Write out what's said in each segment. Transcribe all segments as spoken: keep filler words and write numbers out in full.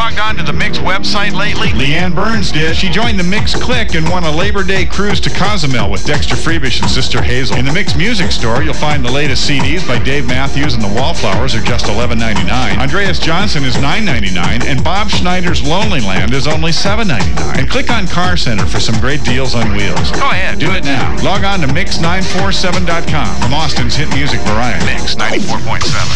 logged on to the Mix website lately? Leanne Burns did. She joined the Mix Click and won a Labor Day cruise to Cozumel with Dexter Freebish and Sister Hazel. In the Mix Music Store, you'll find the latest C Ds by Dave Matthews and the Wallflowers are just eleven ninety-nine. Andreas Johnson is nine ninety-nine, and Bob Schneider's Lonely Land is only seven ninety-nine. And click on Car Center for some great deals on wheels. Go ahead. Do it now. Log on to mix nine four seven dot com from Austin's hit music variety. Mix ninety-four point seven.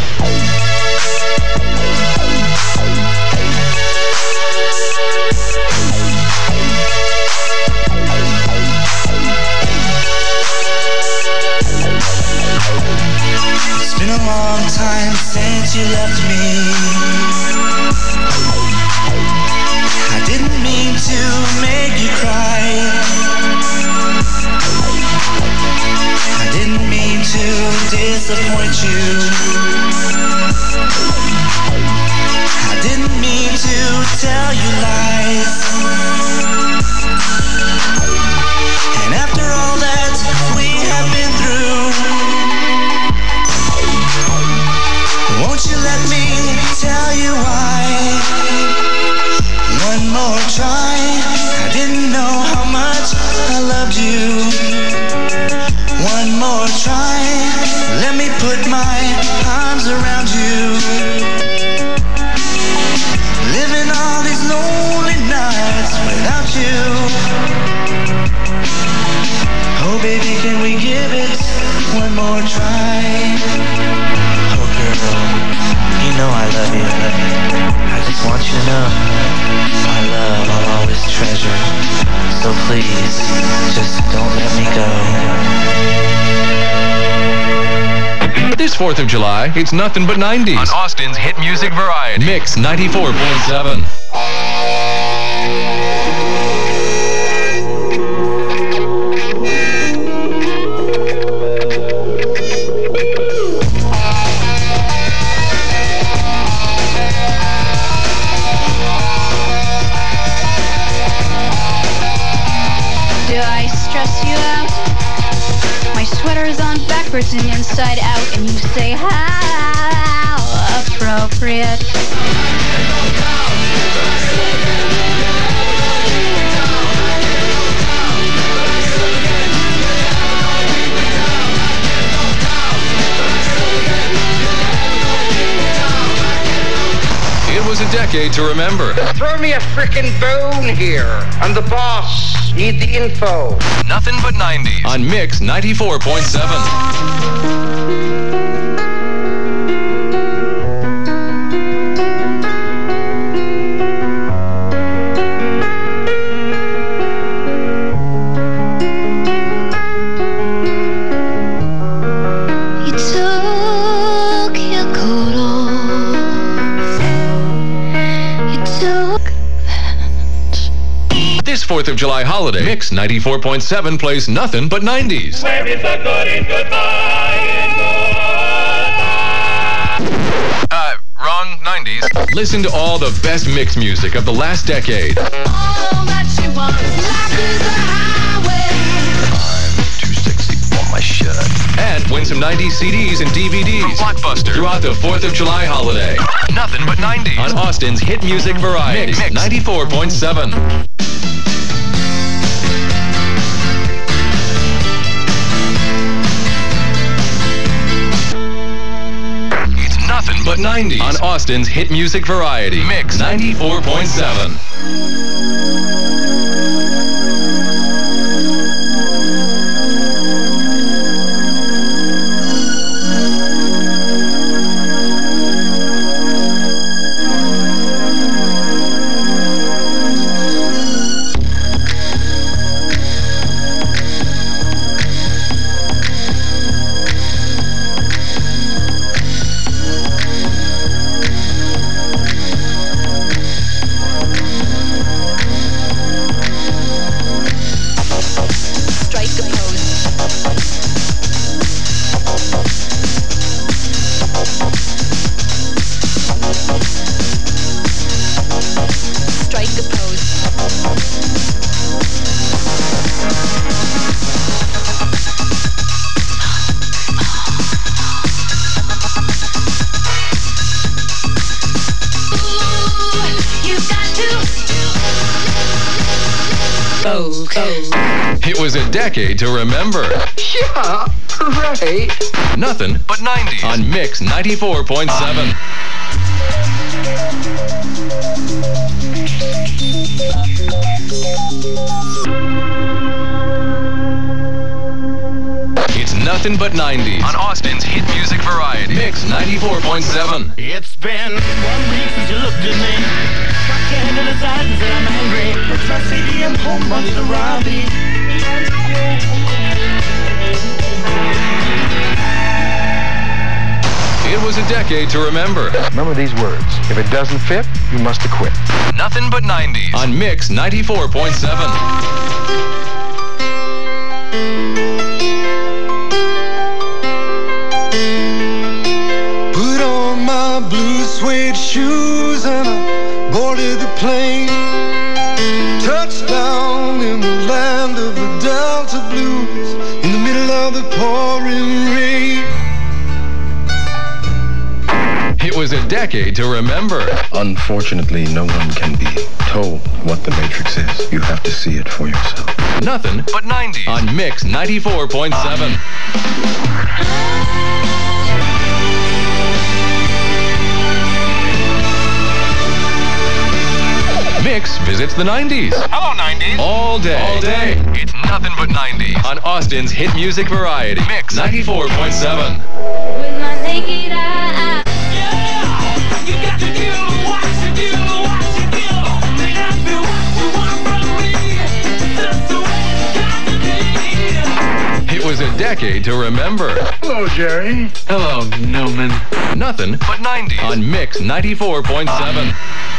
It's been a long time since you left me. I didn't mean to make you cry. I didn't mean to disappoint you. I didn't mean to tell you lies. And after all that we have been through, won't you let me tell you why? One more try. I didn't know how much I loved you. One more try. Let me put my arms around you. Living all these lonely nights without you. Oh baby, can we give it one more try? Oh girl, you know I love you. I just want you to know my love I'll always treasure. So please, just don't let me go. This fourth of July, it's nothing but nineties. On Austin's hit music variety. Mix ninety-four point seven. And inside out, and you say how appropriate. It was a decade to remember. Throw me a frickin' bone here. I'm the boss. Need the info. Nothing but nineties. On Mix ninety-four point seven. fourth of July holiday, Mix ninety-four point seven plays nothing but nineties. Where is the good in goodbye and goodbye? Uh, wrong, nineties. Listen to all the best mix music of the last decade. All that she wants, life is a highway. I'm too sexy for my shirt. And win some nineties C Ds and D V Ds from Blockbuster throughout the fourth of July holiday. Nothing but nineties. On Austin's hit music variety, Mix, Mix. ninety-four point seven. Nothing but nineties. On Austin's hit music variety, Mix ninety-four point seven. Cove, Cove. It was a decade to remember. Yeah, right. Nothing But nineties. on Mix ninety-four point seven. It's Nothing But nineties On Austin's hit music variety. Mix ninety-four point seven. It's been one week since you looked at me. Struck your hand in the side and said I'm angry. It's my C D and home runs to Robbie. It was a decade to remember. Remember these words. If it doesn't fit, you must acquit. Nothing But nineties. On Mix ninety-four point seven. Put on my blue suede shoes and I boarded the plane. Touchdown in the land of the Delta Blues in the middle of the pouring rain. It was a decade to remember. Unfortunately, no one can be told what the Matrix is. You have to see it for yourself. Nothing But nineties. on Mix ninety-four point seven. Mix visits the nineties. Hello, nineties. All day. All day. It's Nothing But nineties. On Austin's hit music variety. Mix ninety-four point seven. With my naked eye. Yeah, you got to do what you do, what you do. May not be what you want from me. That's the way it's got to be. It was a decade to remember. Hello, Jerry. Hello, Newman. Nothing But nineties. on Mix ninety-four point seven.